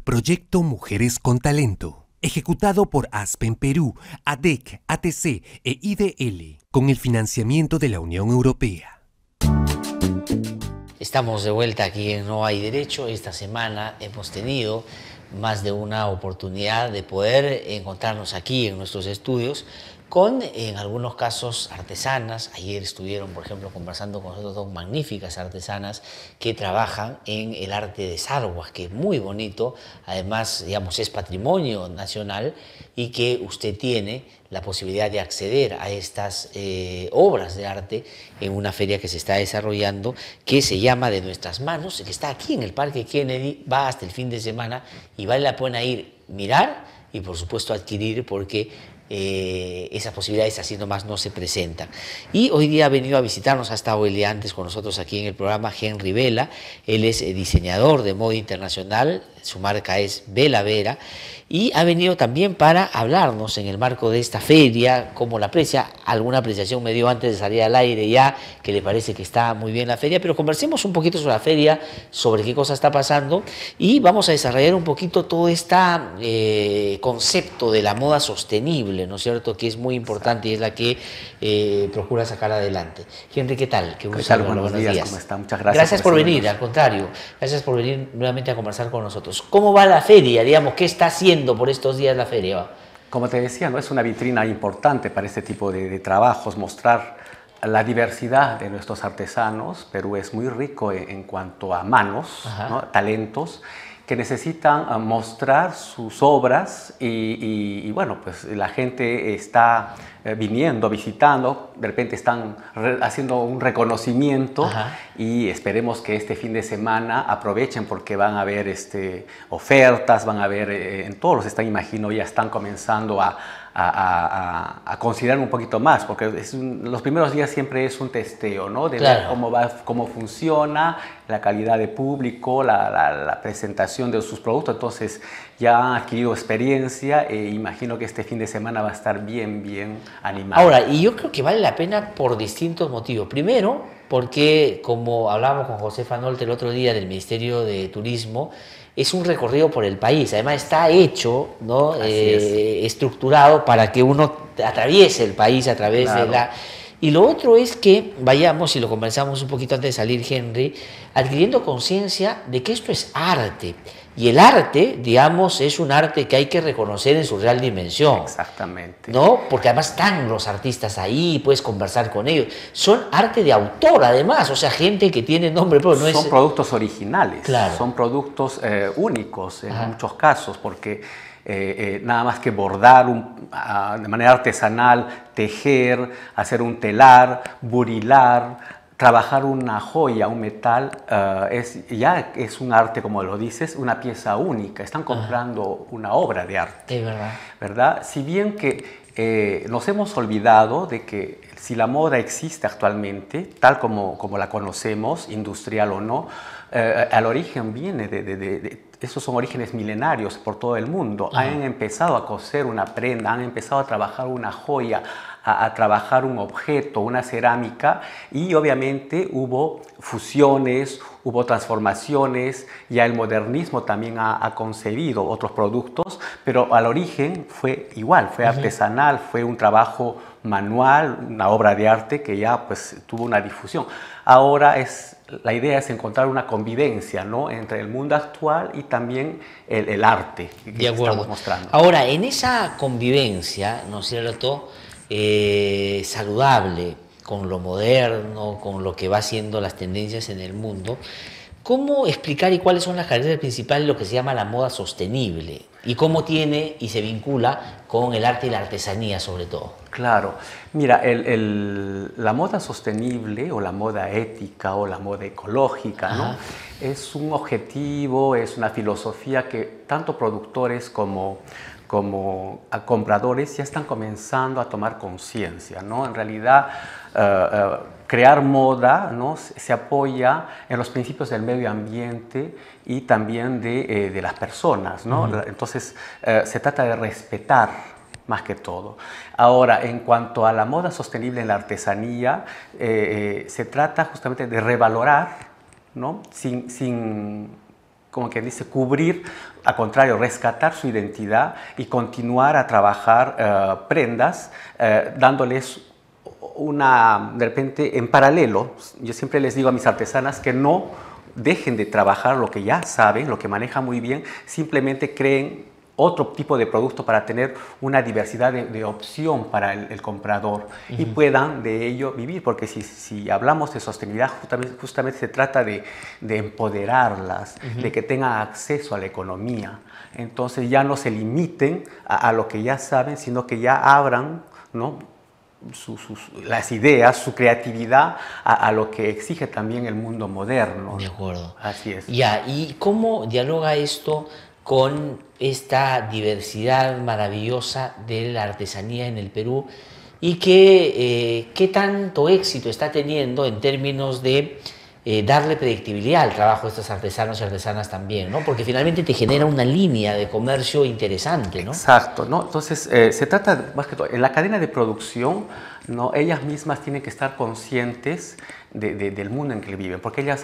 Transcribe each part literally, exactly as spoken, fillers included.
Proyecto Mujeres con Talento, ejecutado por Aspen Perú, A D E C, A T C e I D L, con el financiamiento de la Unión Europea. Estamos de vuelta aquí en No Hay Derecho. Esta semana hemos tenido más de una oportunidad de poder encontrarnos aquí en nuestros estudios con, en algunos casos, artesanas. Ayer estuvieron, por ejemplo, conversando con nosotros dos magníficas artesanas que trabajan en el arte de sarguas, que es muy bonito, además, digamos, es patrimonio nacional y que usted tiene la posibilidad de acceder a estas eh, obras de arte en una feria que se está desarrollando, que se llama De Nuestras Manos, que está aquí en el Parque Kennedy, va hasta el fin de semana y vale la pena ir, mirar y, por supuesto, adquirir, porque Eh, esas posibilidades así nomás no se presentan. Y hoy día ha venido a visitarnos, ha estado el día antes con nosotros aquí en el programa, Henry Vela. Él es eh, diseñador de moda internacional, su marca es Vela Vera, y ha venido también para hablarnos en el marco de esta feria, cómo la aprecia. Alguna apreciación me dio antes de salir al aire ya, que le parece que está muy bien la feria, pero conversemos un poquito sobre la feria, sobre qué cosa está pasando, y vamos a desarrollar un poquito todo este eh, concepto de la moda sostenible, ¿no es cierto?, que es muy importante y es la que eh, procura sacar adelante. Henry, ¿qué tal? Qué gusto. ¿Qué tal? Buenos, buenos días. días. ¿Cómo está? Muchas gracias. Gracias por, por venir, al contrario. Gracias por venir nuevamente a conversar con nosotros. ¿Cómo va la feria? Digamos, ¿qué está haciendo por estos días la feria? Como te decía, ¿no? Es una vitrina importante para este tipo de, de trabajos, mostrar la diversidad de nuestros artesanos. Perú es muy rico en, en cuanto a manos, ¿no? Talentos, que necesitan uh, mostrar sus obras y, y, y bueno, pues la gente está eh, viniendo, visitando, de repente están re haciendo un reconocimiento. Ajá. Y esperemos que este fin de semana aprovechen porque van a haber este, ofertas, van a ver, eh, en todos los están, imagino, ya están comenzando a, a, a, a considerar un poquito más, porque es un, los primeros días siempre es un testeo, ¿no? De claro. ver cómo, va, cómo funciona, la calidad de público, la, la, la presentación de sus productos. Entonces ya han adquirido experiencia e imagino que este fin de semana va a estar bien, bien animado. Ahora, y yo creo que vale la pena por distintos motivos. Primero, porque como hablábamos con José Fanolte el otro día del Ministerio de Turismo, es un recorrido por el país. Además está hecho, ¿no? eh, estructurado para que uno atraviese el país a través claro. de la... Y lo otro es que vayamos, y lo conversamos un poquito antes de salir, Henry, adquiriendo conciencia de que esto es arte. Y el arte, digamos, es un arte que hay que reconocer en su real dimensión. Exactamente. ¿No? Porque además están los artistas ahí, puedes conversar con ellos. Son arte de autor, además, o sea, gente que tiene nombre propio. No son es... productos originales, claro. son productos eh, únicos en Ajá. muchos casos, porque eh, eh, nada más que bordar un, uh, de manera artesanal, tejer, hacer un telar, burilar, trabajar una joya, un metal, uh, es, ya es un arte, como lo dices, una pieza única. Están comprando Ajá. una obra de arte. Es verdad. ¿Verdad? Si bien que eh, nos hemos olvidado de que si la moda existe actualmente, tal como, como la conocemos, industrial o no, eh, al origen viene de, de, de, de esos son orígenes milenarios por todo el mundo. Ajá. Han empezado a coser una prenda, han empezado a trabajar una joya, a, a trabajar un objeto, una cerámica, y obviamente hubo fusiones, hubo transformaciones, ya el modernismo también ha, ha concebido otros productos, pero al origen fue igual, fue uh-huh. artesanal, fue un trabajo manual, una obra de arte que ya pues tuvo una difusión. Ahora es, la idea es encontrar una convivencia, ¿no?, entre el mundo actual y también el, el arte que, que estamos mostrando. Ahora, en esa convivencia, ¿no es cierto?, eh, saludable con lo moderno, con lo que va siendo las tendencias en el mundo, ¿cómo explicar y cuáles son las características principales de lo que se llama la moda sostenible? ¿Y cómo tiene y se vincula con el arte y la artesanía sobre todo? Claro. Mira, el, el, la moda sostenible o la moda ética o la moda ecológica, ¿no?, es un objetivo, es una filosofía que tanto productores como, como a compradores ya están comenzando a tomar conciencia, ¿no? En realidad, uh, uh, crear moda, ¿no?, se apoya en los principios del medio ambiente y también de, eh, de las personas, ¿no? Uh-huh. Entonces, uh, se trata de respetar más que todo. Ahora, en cuanto a la moda sostenible en la artesanía, eh, eh, se trata justamente de revalorar, ¿no?, sin, sin como que dice, cubrir al contrario, rescatar su identidad y continuar a trabajar eh, prendas, eh, dándoles una, de repente, en paralelo. Yo siempre les digo a mis artesanas que no dejen de trabajar lo que ya saben, lo que manejan muy bien, simplemente creen otro tipo de producto para tener una diversidad de, de opción para el, el comprador uh-huh. y puedan de ello vivir, porque si, si hablamos de sostenibilidad, justamente, justamente se trata de, de empoderarlas, uh-huh. de que tengan acceso a la economía. Entonces ya no se limiten a, a lo que ya saben, sino que ya abran, ¿no?, Sus, sus, las ideas, su creatividad a, a lo que exige también el mundo moderno. De acuerdo. Así es. Ya, ¿y cómo dialoga esto con esta diversidad maravillosa de la artesanía en el Perú y qué, eh, qué tanto éxito está teniendo en términos de eh, darle predictibilidad al trabajo de estos artesanos y artesanas también, ¿no? Porque finalmente te genera una línea de comercio interesante, ¿no? Exacto, ¿no? Entonces, eh, se trata más que todo, en la cadena de producción, ¿no?, ellas mismas tienen que estar conscientes de, de, del mundo en que viven, porque ellas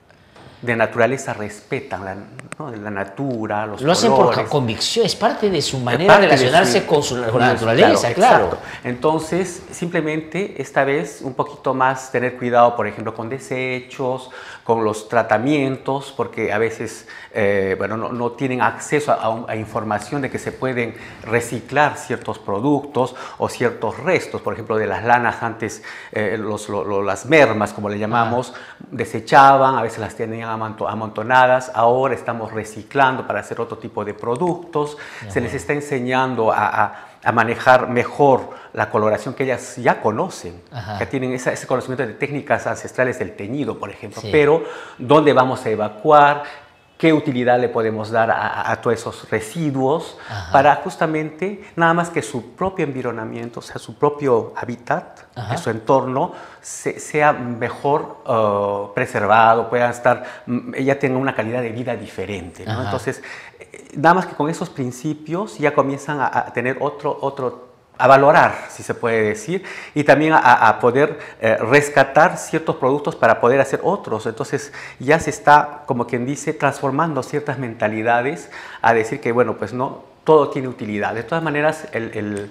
de naturaleza respetan la, ¿no?, la natura, los Lo hacen colores. por convicción, es parte de su manera de relacionarse de su, con, su, con la naturaleza, claro. claro. Entonces, simplemente esta vez un poquito más tener cuidado, por ejemplo, con desechos, con los tratamientos, porque a veces eh, bueno, no, no tienen acceso a, a información de que se pueden reciclar ciertos productos o ciertos restos. Por ejemplo, de las lanas antes, eh, los, lo, lo, las mermas, como le llamamos, ah. desechaban, a veces las tenían amontonadas. Ahora estamos reciclando para hacer otro tipo de productos. Uh-huh. Se les está enseñando a, a, a manejar mejor la coloración que ellas ya conocen, Ajá. que tienen esa, ese conocimiento de técnicas ancestrales del teñido, por ejemplo, sí. pero ¿dónde vamos a evacuar? ¿Qué utilidad le podemos dar a, a, a todos esos residuos? Ajá. Para justamente, nada más que su propio environamiento, o sea, su propio hábitat, Ajá. su entorno, se, sea mejor uh, preservado, puedan estar, ella tenga una calidad de vida diferente, ¿no? Entonces, nada más que con esos principios ya comienzan a, a tener otro, otro a valorar, si se puede decir, y también a, a poder eh, rescatar ciertos productos para poder hacer otros. Entonces ya se está, como quien dice, transformando ciertas mentalidades a decir que, bueno, pues no, todo tiene utilidad. De todas maneras, el, el,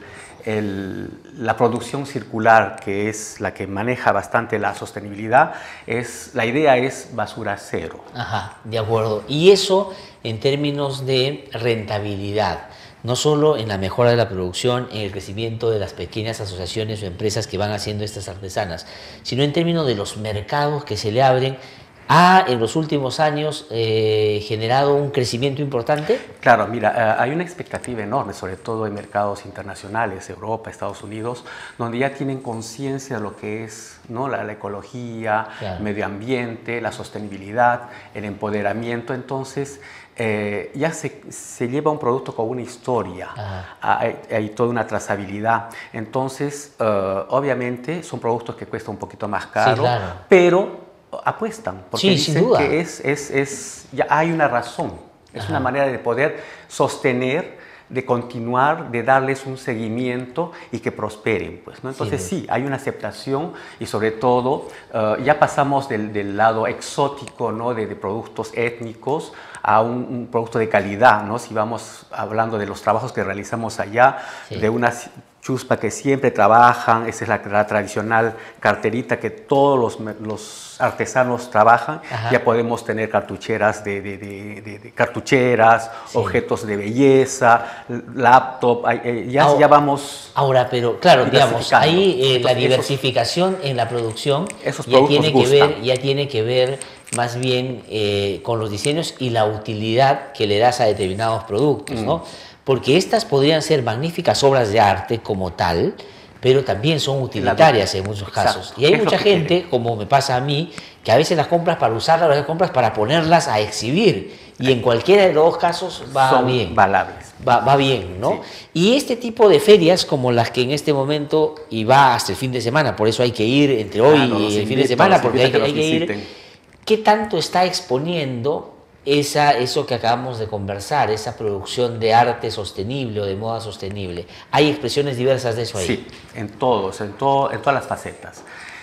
el, la producción circular, que es la que maneja bastante la sostenibilidad, es, la idea es basura cero. Ajá, de acuerdo. Y eso en términos de rentabilidad, no solo en la mejora de la producción, en el crecimiento de las pequeñas asociaciones o empresas que van haciendo estas artesanas, sino en términos de los mercados que se le abren, ¿ha en los últimos años eh, generado un crecimiento importante? Claro, mira, uh, hay una expectativa enorme, sobre todo en mercados internacionales, Europa, Estados Unidos, donde ya tienen conciencia de lo que es, ¿no?, la, la ecología, claro. el medio ambiente, la sostenibilidad, el empoderamiento. Entonces, Eh, ya se, se lleva un producto con una historia, hay, hay toda una trazabilidad. Entonces, uh, obviamente, son productos que cuestan un poquito más caro, sí, claro. pero apuestan, porque sí, dicen sin duda. que es, es, es, ya hay una razón, es Ajá. una manera de poder sostener, de continuar, de darles un seguimiento y que prosperen, pues, ¿no? Entonces sí, sí hay una aceptación y sobre todo uh, ya pasamos del, del lado exótico, ¿no?, de, de productos étnicos a un, un producto de calidad, ¿no? Si vamos hablando de los trabajos que realizamos allá, sí. de una chuspa que siempre trabajan, esa es la, la tradicional carterita que todos los, los artesanos trabajan. Ajá. Ya podemos tener cartucheras de, de, de, de, de cartucheras, sí. objetos de belleza, laptop, ya, ahora, ya vamos... Ahora, pero claro, digamos, ahí eh, Entonces, la diversificación esos, en la producción ya tiene, que ver, ya tiene que ver más bien eh, con los diseños y la utilidad que le das a determinados productos, mm. ¿no? Porque estas podrían ser magníficas obras de arte como tal, pero también son utilitarias en muchos casos. Exacto. Y hay es mucha gente, quiere. como me pasa a mí, que a veces las compras para usarlas, las compras para ponerlas a exhibir. Y en cualquiera de los dos casos va son bien. valables. Va, va bien, ¿no? Sí. Y este tipo de ferias como las que en este momento, y va hasta el fin de semana, por eso hay que ir entre hoy ah, no, y el invito, fin de semana, porque hay que, hay que ir. ¿Qué tanto está exponiendo esa, eso que acabamos de conversar, esa producción de arte sostenible o de moda sostenible? ¿Hay expresiones diversas de eso ahí? Sí, en todos, en, todo, en todas las facetas.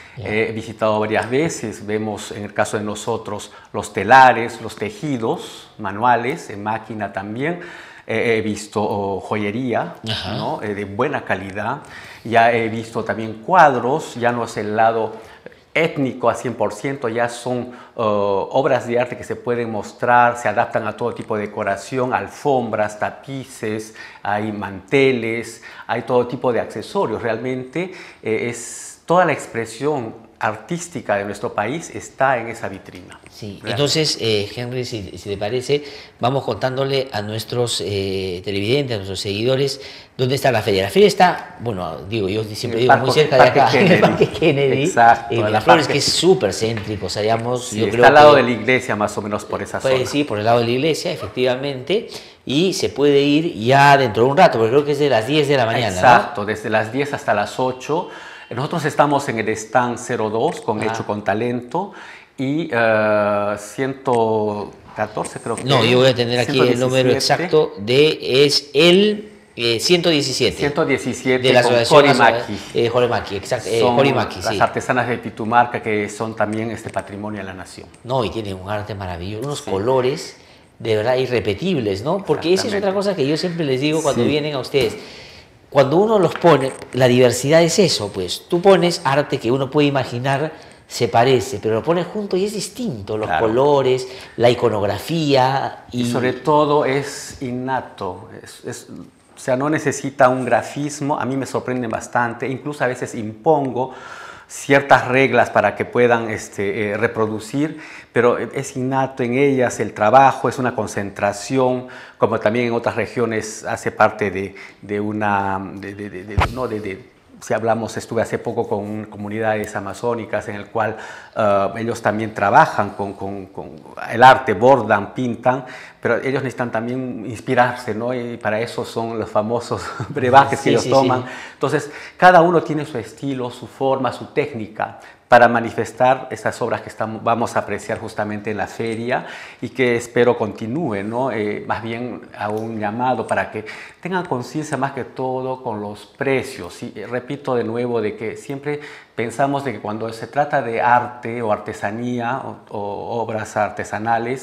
Yeah. He visitado varias veces, vemos en el caso de nosotros los telares, los tejidos manuales, en máquina también. Eh, he visto oh, joyería, ¿no? eh, de buena calidad. Ya he visto también cuadros, ya no es el lado étnico a cien por ciento, ya son uh, obras de arte que se pueden mostrar, se adaptan a todo tipo de decoración, alfombras, tapices, hay manteles, hay todo tipo de accesorios. Realmente eh, es toda la expresión artística de nuestro país está en esa vitrina. Sí, realmente. Entonces, eh, Henry, si, si te parece, vamos contándole a nuestros eh, televidentes, a nuestros seguidores, dónde está la feria. La feria está, bueno, digo, yo siempre digo, parco, muy cerca de acá, Kennedy. en el Parque Kennedy. Exacto. En Miraflores, que es súper céntrico, o sea, digamos, sí, yo está creo al lado que, de la iglesia, más o menos por esa pues, zona. Sí, por el lado de la iglesia, efectivamente, y se puede ir ya dentro de un rato, porque creo que es de las diez de la mañana, Exacto, ¿no? Desde las diez hasta las ocho. Nosotros estamos en el stand cero dos con ah. Hecho con Talento y uh, ciento catorce creo que No, yo voy a tener aquí el número exacto de, es el eh, ciento diecisiete. ciento diecisiete de la asociación Jorimaki. Eh, Jorimaki, exacto. Eh, son Jorimaki, las sí. artesanas de Pitumarca que son también este patrimonio de la nación. No, y tienen un arte maravilloso, unos sí. colores de verdad irrepetibles, ¿no? Porque esa es otra cosa que yo siempre les digo cuando sí. vienen a ustedes. Cuando uno los pone, la diversidad es eso, pues tú pones arte que uno puede imaginar se parece, pero lo pones junto y es distinto, los claro. colores, la iconografía. Y... y sobre todo es innato, es, es, o sea, no necesita un grafismo, a mí me sorprende bastante, incluso a veces impongo ciertas reglas para que puedan este, eh, reproducir, pero es innato en ellas el trabajo, es una concentración, como también en otras regiones hace parte de, de una, de, de, de, de, no, de, de, si hablamos, estuve hace poco con comunidades amazónicas en el cual uh, ellos también trabajan con, con, con el arte, bordan, pintan, pero ellos necesitan también inspirarse, ¿no? Y para eso son los famosos brebajes sí, que ellos sí, toman. Sí. Entonces, cada uno tiene su estilo, su forma, su técnica para manifestar estas obras que estamos, vamos a apreciar justamente en la feria y que espero continúe, ¿no? Eh, más bien a un llamado para que tengan conciencia más que todo con los precios. Y repito de nuevo de que siempre pensamos de que cuando se trata de arte o artesanía o, o obras artesanales,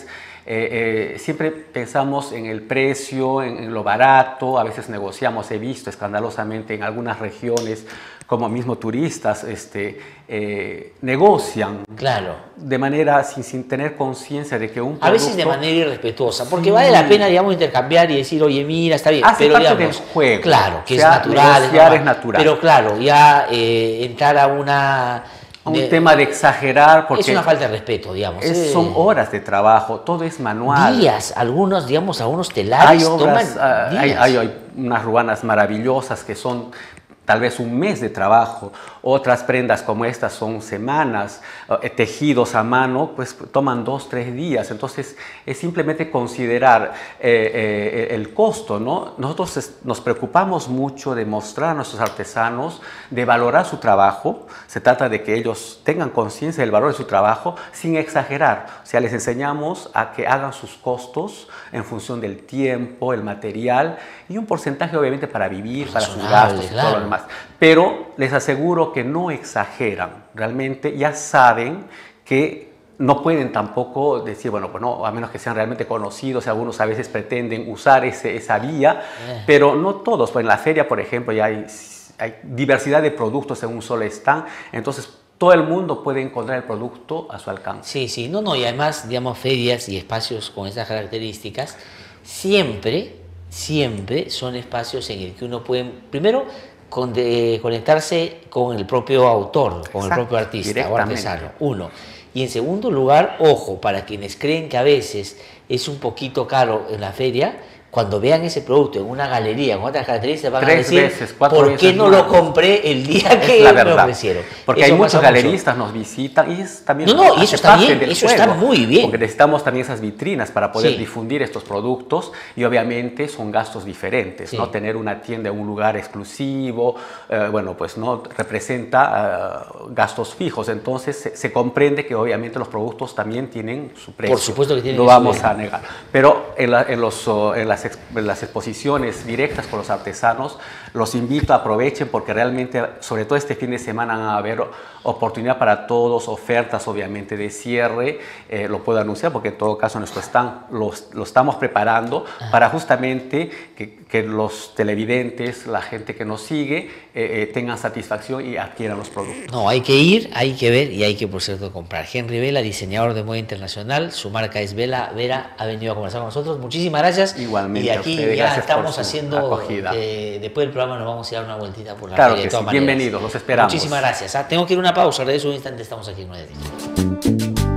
Eh, eh, siempre pensamos en el precio, en, en lo barato, a veces negociamos, he visto escandalosamente en algunas regiones como mismo turistas este, eh, negocian claro. de manera sin, sin tener conciencia de que un producto... A veces de manera irrespetuosa, porque sí. vale la pena, digamos, intercambiar y decir, oye, mira, está bien. Hace pero, parte digamos, del juego. Claro, que o sea, es natural. Negociar es natural. Pero claro, ya eh, entrar a una... un de, tema de exagerar porque es una falta de respeto, digamos. Es, eh, son horas de trabajo, todo es manual. Días, algunos, digamos, algunos telares hay obras, toman uh, hay, hay, hay unas ruanas maravillosas que son tal vez un mes de trabajo, otras prendas como estas son semanas, eh, tejidos a mano, pues toman dos, tres días, entonces es simplemente considerar eh, eh, el costo, ¿no? Nosotros es, nos preocupamos mucho de mostrar a nuestros artesanos, de valorar su trabajo, se trata de que ellos tengan conciencia del valor de su trabajo sin exagerar, o sea, les enseñamos a que hagan sus costos en función del tiempo, el material y un porcentaje obviamente para vivir, para sus gastos y claro. todo lo demás. Pero les aseguro que no exageran, realmente ya saben que no pueden tampoco decir, bueno, pues no, a menos que sean realmente conocidos, algunos a veces pretenden usar ese, esa vía, eh. pero no todos. Pues en la feria, por ejemplo, ya hay, hay diversidad de productos en un solo stand, entonces todo el mundo puede encontrar el producto a su alcance. Sí, sí, no, no, y además, digamos, ferias y espacios con esas características, siempre, siempre son espacios en el que uno puede, primero, Con de conectarse con el propio autor, con Exacto, el propio artista o artesano, uno. Y en segundo lugar, ojo, para quienes creen que a veces es un poquito caro en la feria, cuando vean ese producto en una galería con otras características van Tres a decir, veces, cuatro ¿por veces qué no más? lo compré el día que la me verdad. ofrecieron? Porque eso hay muchos galeristas mucho. nos visitan y es también... No, no, y eso está bien, eso juego, está muy bien. Porque necesitamos también esas vitrinas para poder sí. difundir estos productos y obviamente son gastos diferentes, sí. ¿no? Tener una tienda en un lugar exclusivo, eh, bueno, pues no representa uh, gastos fijos, entonces se, se comprende que obviamente los productos también tienen su precio. Por supuesto que tienen No que vamos subir. a negar. Pero en, la, en, los, uh, en las las, ex, las exposiciones directas con los artesanos. Los invito a aprovechen porque realmente, sobre todo este fin de semana, van a haber oportunidad para todos, ofertas obviamente de cierre, eh, lo puedo anunciar porque en todo caso nuestro stand lo, lo estamos preparando Ajá. para justamente que, que los televidentes, la gente que nos sigue, eh, eh, tengan satisfacción y adquieran los productos. No, hay que ir, hay que ver y hay que, por cierto, comprar. Henry Vela, diseñador de moda internacional, su marca es Vela Vera, ha venido a conversar con nosotros. Muchísimas gracias. Igualmente. Y aquí ustedes, ya estamos haciendo, eh, después del programa nos vamos a ir a dar una vueltita por la claro feria. Que de todas sí. maneras. Bienvenidos, los esperamos. Muchísimas gracias. ¿ah? Tengo que ir a una pausa, regreso un instante, estamos aquí en Nueva Delhi.